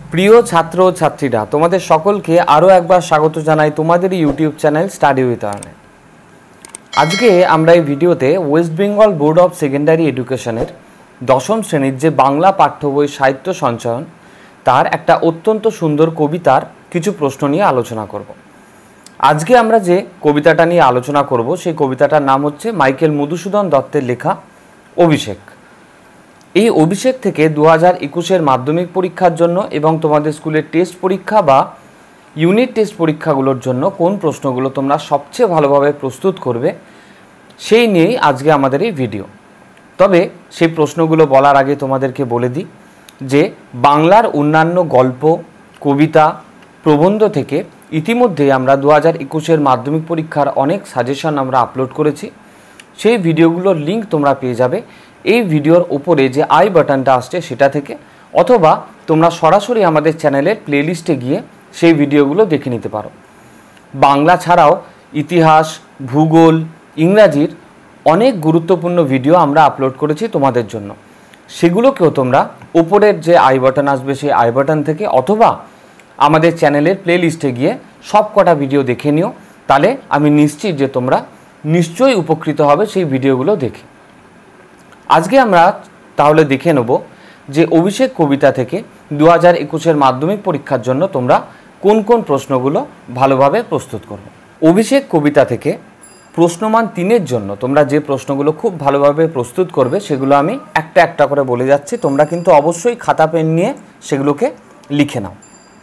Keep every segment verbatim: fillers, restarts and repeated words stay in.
প্রিয় ছাত্র ও ছাত্রীরা, তোমাদের সকলকে আরও একবার স্বাগত জানাই তোমাদের ইউটিউব চ্যানেল স্টাডি উইথ আর্নে। আজকে আমরা এই ভিডিওতে West Bengal board of secondary এডুকেশনের দশম শ্রেণীর যে বাংলা পাঠ্য বই সাহিত্য সঞ্চয়ন তার একটা অত্যন্ত সুন্দর কবিতার কিছু প্রশ্ন নিয়ে আলোচনা করব। আজকে আমরা যে কবিতাটা নিয়ে আলোচনা করব সেই কবিতাটার নাম হচ্ছে মাইকেল মধুসূদন দত্তের লেখা অভিষেক। এই অভিষেক থেকে দু হাজার একুশের মাধ্যমিক পরীক্ষার জন্য এবং তোমাদের স্কুলের টেস্ট পরীক্ষা বা ইউনিট টেস্ট পরীক্ষাগুলোর জন্য কোন প্রশ্নগুলো তোমরা সবচেয়ে ভালোভাবে প্রস্তুত করবে সেই নিয়েই আজকে আমাদের এই ভিডিও। তবে সেই প্রশ্নগুলো বলার আগে তোমাদেরকে বলে দিই যে বাংলার অন্যান্য গল্প, কবিতা, প্রবন্ধ থেকে ইতিমধ্যে আমরা দু হাজার একুশের মাধ্যমিক পরীক্ষার অনেক সাজেশন আমরা আপলোড করেছি। সেই ভিডিওগুলোর লিঙ্ক তোমরা পেয়ে যাবে এই ভিডিওর উপরে যে আই বাটনটা আসছে সেটা থেকে, অথবা তোমরা সরাসরি আমাদের চ্যানেলের প্লেলিস্টে গিয়ে সেই ভিডিওগুলো দেখে নিতে পারো। বাংলা ছাড়াও ইতিহাস, ভূগোল, ইংরাজির অনেক গুরুত্বপূর্ণ ভিডিও আমরা আপলোড করেছি তোমাদের জন্য। সেগুলোকেও তোমরা উপরের যে আই বাটন আসবে সেই আই বাটন থেকে অথবা আমাদের চ্যানেলের প্লেলিস্টে গিয়ে সব কটা ভিডিও দেখে নিও। তাহলে আমি নিশ্চিত যে তোমরা নিশ্চয়ই উপকৃত হবে সেই ভিডিওগুলো দেখে। আজকে আমরা তাহলে দেখে নেব যে অভিষেক কবিতা থেকে দু হাজার একুশের মাধ্যমিক পরীক্ষার জন্য তোমরা কোন কোন প্রশ্নগুলো ভালোভাবে প্রস্তুত করবে। অভিষেক কবিতা থেকে প্রশ্নমান তিনের জন্য তোমরা যে প্রশ্নগুলো খুব ভালোভাবে প্রস্তুত করবে সেগুলো আমি একটা একটা করে বলে যাচ্ছি। তোমরা কিন্তু অবশ্যই খাতা পেন নিয়ে সেগুলোকে লিখে নাও।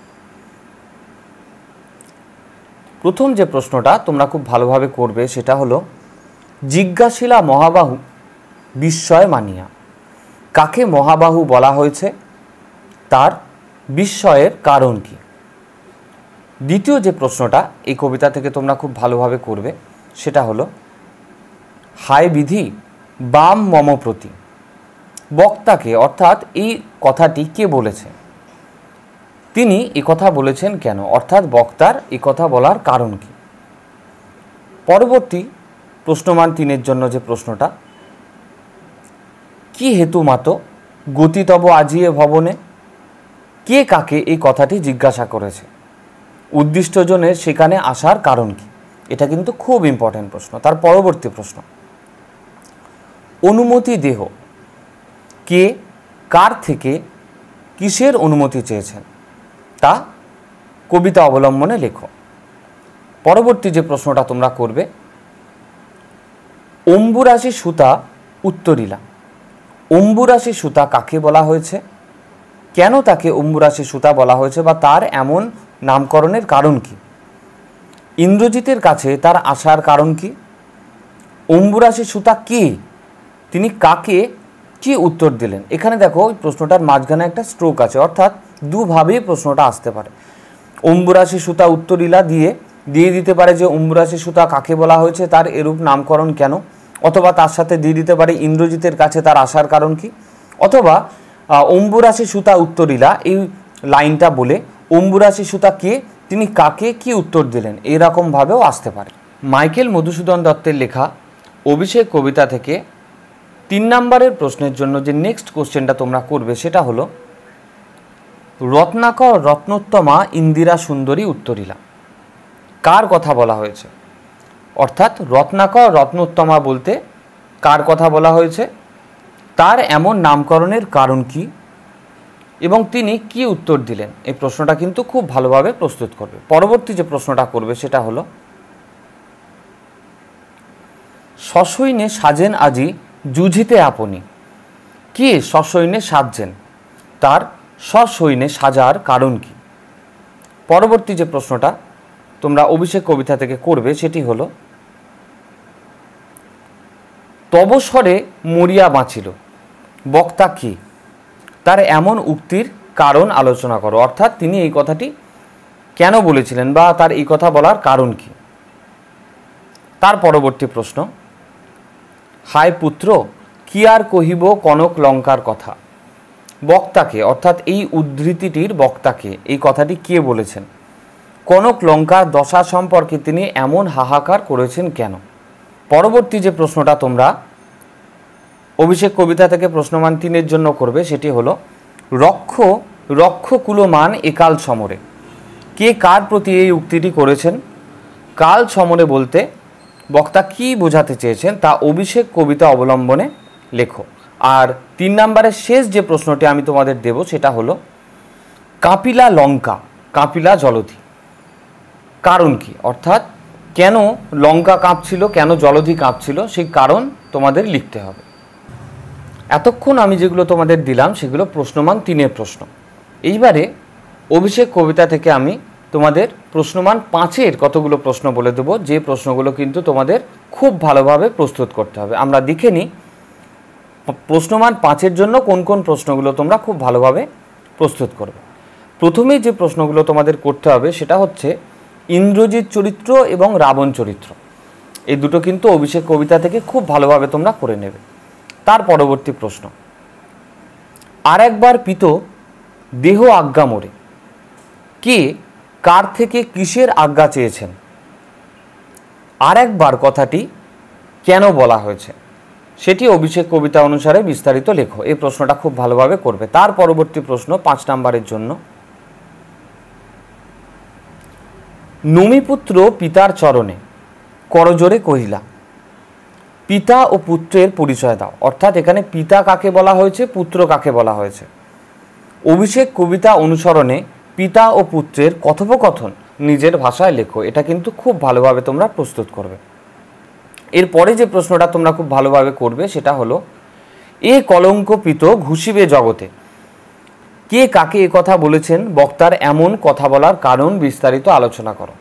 প্রথম যে প্রশ্নটা তোমরা খুব ভালোভাবে করবে সেটা হলো, জিজ্ঞাসিলা মহাবাহু বিস্ময় মানিয়া। কাকে মহাবাহু বলা হয়েছে, তার বিস্ময়ের কারণ কি? দ্বিতীয় যে প্রশ্নটা এই কবিতা থেকে তোমরা খুব ভালোভাবে করবে সেটা হলো, হায় বিধি বাম মম প্রতি। বক্তাকে অর্থাৎ এই কথাটি কে বলেছে, তিনি এই কথা বলেছেন কেন, অর্থাৎ বক্তার এই কথা বলার কারণ কি? পরবর্তী প্রশ্নমান তিনের জন্য যে প্রশ্নটা, কি হেতু মাত গতিতব আজিয়ে ভবনে। কে কাকে এই কথাটি জিজ্ঞাসা করেছে, উদ্দিষ্টজনের সেখানে আসার কারণ কি? এটা কিন্তু খুব ইম্পর্টেন্ট প্রশ্ন। তার পরবর্তী প্রশ্ন, অনুমতি দেহ। কে কার থেকে কিসের অনুমতি চেয়েছেন তা কবিতা অবলম্বনে লেখো। পরবর্তী যে প্রশ্নটা তোমরা করবে, অম্বুরাশি সুতা উত্তরিলা। অম্বুরাশি সুতা কাকে বলা হয়েছে, কেন তাকে অম্বুরাশি সুতা বলা হয়েছে বা তার এমন নামকরণের কারণ কি? ইন্দ্রজিতের কাছে তার আসার কারণ কি? অম্বুরাশি সুতা কে, তিনি কাকে কি উত্তর দিলেন? এখানে দেখো ওই প্রশ্নটার মাঝখানে একটা স্ট্রোক আছে, অর্থাৎ দুভাবেই প্রশ্নটা আসতে পারে। অম্বুরাশি সুতা উত্তরিলা দিয়ে দিয়ে দিতে পারে যে অম্বুরাশি সুতা কাকে বলা হয়েছে, তার এরূপ নামকরণ কেন, অথবা তার সাথে দিয়ে দিতে পারে ইন্দ্রজিতের কাছে তার আসার কারণ কি, অথবা অম্বুরাশি সুতা উত্তরিলা এই লাইনটা বলে অম্বুরাশি সুতা কে, তিনি কাকে কি উত্তর দিলেন, এরকমভাবেও আসতে পারে। মাইকেল মধুসূদন দত্তের লেখা অভিষেক কবিতা থেকে তিন নম্বরের প্রশ্নের জন্য যে নেক্সট কোশ্চেনটা তোমরা করবে সেটা হলো, রত্নাকর রত্নোত্তমা ইন্দিরা সুন্দরী উত্তরিলা। কার কথা বলা হয়েছে, অর্থাৎ রত্নাকর রত্নোত্তমা বলতে কার কথা বলা হয়েছে, তার এমন নামকরণের কারণ কি এবং তিনি কি উত্তর দিলেন, এই প্রশ্নটা কিন্তু খুব ভালোভাবে প্রস্তুত করবে। পরবর্তী যে প্রশ্নটা করবে সেটা হলো, সসৈন্যে সাজেন আজি যুঝিতে আপনি। কে সসৈন্যে সাজছেন, তার সসৈন্যে সাজার কারণ কি? পরবর্তী যে প্রশ্নটা তোমরা অভিষেক কবিতা থেকে করবে সেটি হলো, তবস্বরে মরিয়া বাঁচিল। বক্তা কি, তার এমন উক্তির কারণ আলোচনা করো, অর্থাৎ তিনি এই কথাটি কেন বলেছিলেন বা তার এই কথা বলার কারণ কি? তার পরবর্তী প্রশ্ন, হায় পুত্র কি আর কহিব কনক লঙ্কার কথা। বক্তাকে অর্থাৎ এই উদ্ধৃতিটির বক্তাকে এই কথাটি কে বলেছেন, কনক লঙ্কার দশা সম্পর্কে তিনি এমন হাহাকার করেছেন কেন? পরবর্তী যে প্রশ্নটা তোমরা অভিষেক কবিতা থেকে প্রশ্নমান তিনের জন্য করবে সেটি হলো, রক্ষ রক্ষ কুলমান একাল সমরে। কে কার প্রতি এই উক্তিটি করেছেন? কাল সমরে বলতে বক্তা কি বোঝাতে চেয়েছেন তা অভিষেক কবিতা অবলম্বনে লেখো। আর তিন নম্বরের শেষ যে প্রশ্নটি আমি তোমাদের দেব সেটা হলো কাপিলা লঙ্কা কাপিলা জলধি কারণ কি, অর্থাৎ কেন লঙ্কা কাঁপছিল, কেন জলধি কাঁপছিল, সেই কারণ তোমাদের লিখতে হবে। এতক্ষণ আমি যেগুলো তোমাদের দিলাম সেগুলো প্রশ্নমান তিনের প্রশ্ন। এইবারে অভিষেক কবিতা থেকে আমি তোমাদের প্রশ্নমান পাঁচের কতগুলো প্রশ্ন বলে দেবো, যে প্রশ্নগুলো কিন্তু তোমাদের খুব ভালোভাবে প্রস্তুত করতে হবে। আমরা দেখে নিই প্রশ্নমান পাঁচের জন্য কোন কোন প্রশ্নগুলো তোমরা খুব ভালোভাবে প্রস্তুত করবে। প্রথমেই যে প্রশ্নগুলো তোমাদের করতে হবে সেটা হচ্ছে ইন্দ্রজিৎ চরিত্র এবং রাবণ চরিত্র। এই দুটো কিন্তু অভিষেক কবিতা থেকে খুব ভালোভাবে তোমরা করে নেবে। তার পরবর্তী প্রশ্ন, আর একবার পিত দেহ আজ্ঞা মোরে, কে কার থেকে কিসের আজ্ঞা চেয়েছেন? আর একবার কথাটি কেন বলা হয়েছে সেটি অভিষেক কবিতা অনুসারে বিস্তারিত লেখো। এই প্রশ্নটা খুব ভালোভাবে করবে। তার পরবর্তী প্রশ্ন পাঁচ নম্বরের জন্য, নমিপুত্র পিতার চরণে করজোরে কহিলা, পিতা ও পুত্রের পরিচয় দাও। অর্থাৎ এখানে পিতা কাকে বলা হয়েছে, পুত্র কাকে বলা হয়েছে। অভিষেক কবিতা অনুসরণে পিতা ও পুত্রের কথোপকথন নিজের ভাষায় লেখো। এটা কিন্তু খুব ভালোভাবে তোমরা প্রস্তুত করবে। এরপরে যে প্রশ্নটা তোমরা খুব ভালোভাবে করবে সেটা হলো, এ কলঙ্কপিত ঘুষিবে জগতে, কে কাকে এ কথা বলেছেন? বক্তার এমন কথা বলার কারণ বিস্তারিত আলোচনা করো।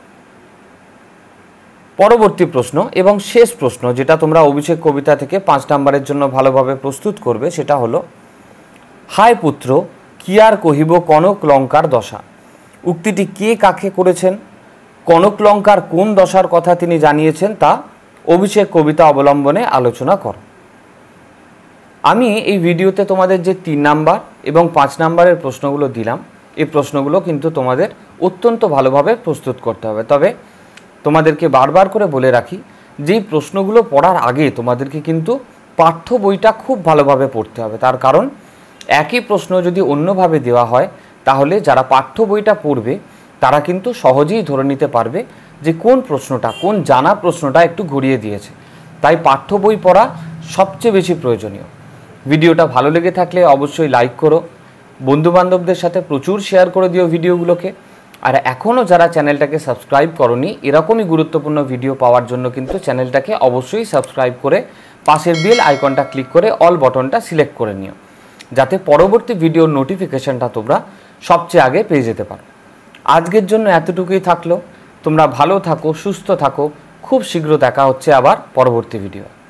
পরবর্তী প্রশ্ন এবং শেষ প্রশ্ন যেটা তোমরা অভিষেক কবিতা থেকে পাঁচ নম্বরের জন্য ভালোভাবে প্রস্তুত করবে সেটা হলো, হায় পুত্র কি আর কহিব কনক লঙ্কার দশা। উক্তিটি কে কাকে করেছেন? কনক লঙ্কার কোন দশার কথা তিনি জানিয়েছেন তা অভিষেক কবিতা অবলম্বনে আলোচনা কর। আমি এই ভিডিওতে তোমাদের যে তিন নাম্বার এবং পাঁচ নাম্বারের প্রশ্নগুলো দিলাম, এই প্রশ্নগুলো কিন্তু তোমাদের অত্যন্ত ভালোভাবে প্রস্তুত করতে হবে। তবে তোমাদেরকে বারবার করে বলে রাখি, যেই প্রশ্নগুলো পড়ার আগে তোমাদেরকে কিন্তু পাঠ্য বইটা খুব ভালোভাবে পড়তে হবে। তার কারণ একই প্রশ্ন যদি অন্যভাবে দেওয়া হয় তাহলে যারা পাঠ্য বইটা পড়বে তারা কিন্তু সহজেই ধরে নিতে পারবে যে কোন প্রশ্নটা, কোন জানা প্রশ্নটা একটু ঘুরিয়ে দিয়েছে। তাই পাঠ্য বই পড়া সবচেয়ে বেশি প্রয়োজনীয়। ভিডিওটা ভালো লেগে থাকলে অবশ্যই লাইক করো, বন্ধুবান্ধবদের সাথে প্রচুর শেয়ার করে দিও ভিডিওগুলোকে। আর এখনও যারা চ্যানেলটাকে সাবস্ক্রাইব করোনি, এরকমই গুরুত্বপূর্ণ ভিডিও পাওয়ার জন্য কিন্তু চ্যানেলটাকে অবশ্যই সাবস্ক্রাইব করে পাশের বেল আইকনটা ক্লিক করে অল বটনটা সিলেক্ট করে নিও, যাতে পরবর্তী ভিডিওর নোটিফিকেশনটা তোমরা সবচেয়ে আগে পেয়ে যেতে পারো। আজকের জন্য এতটুকুই থাকলো। তোমরা ভালো থাকো, সুস্থ থাকো। খুব শীঘ্র দেখা হচ্ছে আবার পরবর্তী ভিডিও।